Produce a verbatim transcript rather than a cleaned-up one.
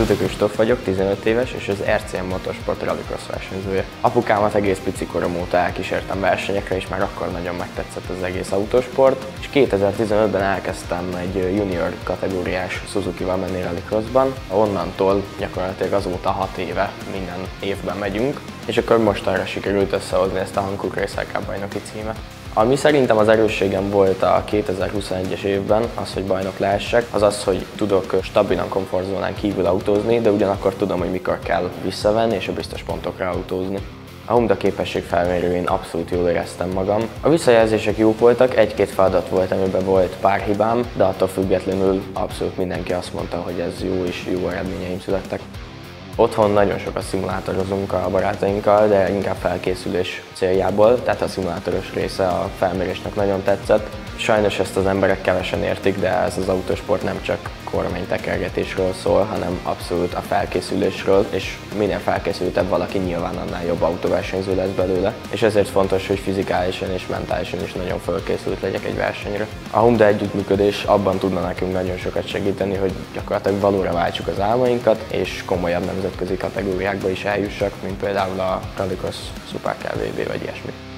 Bödö Kristóf vagyok, tizenöt éves, és az er cé em Motorsport Rallycross versenyzője. Apukámat egész pici korom óta elkísértem versenyekre, és már akkor nagyon megtetszett az egész autósport, és kétezer-tizenötben elkezdtem egy junior kategóriás Suzukival menni rallycrossban. Onnantól gyakorlatilag azóta hat éve minden évben megyünk, és akkor mostanra sikerült összehozni ezt a Hankook Race Cup bajnoki címet. Ami szerintem az erősségem volt a kétezer-huszonegyes évben, az, hogy bajnok lehessek, az az, hogy tudok stabilan komfortzónán kívül autózni, de ugyanakkor tudom, hogy mikor kell visszavenni és a biztos pontokra autózni. A Honda képességfelmérőjén abszolút jól éreztem magam. A visszajelzések jók voltak, egy-két feladat volt, amiben volt pár hibám, de attól függetlenül abszolút mindenki azt mondta, hogy ez jó és jó eredményeim születtek. Otthon nagyon sokat szimulátorozunk a barátainkkal, de inkább felkészülés céljából, tehát a szimulátoros része a felmérésnek nagyon tetszett. Sajnos ezt az emberek kevesen értik, de ez az autósport nem csak kormánytekergetésről szól, hanem abszolút a felkészülésről, és minél felkészültebb valaki, nyilván annál jobb autóversenyző lesz belőle. És ezért fontos, hogy fizikálisan és mentálisan is nagyon felkészült legyek egy versenyre. A Honda együttműködés abban tudna nekünk nagyon sokat segíteni, hogy gyakorlatilag valóra váltsuk az álmainkat, és komolyabb nemzetközi kategóriákba is eljussak, mint például a Rallycross Super ká vé bé vagy ilyesmi.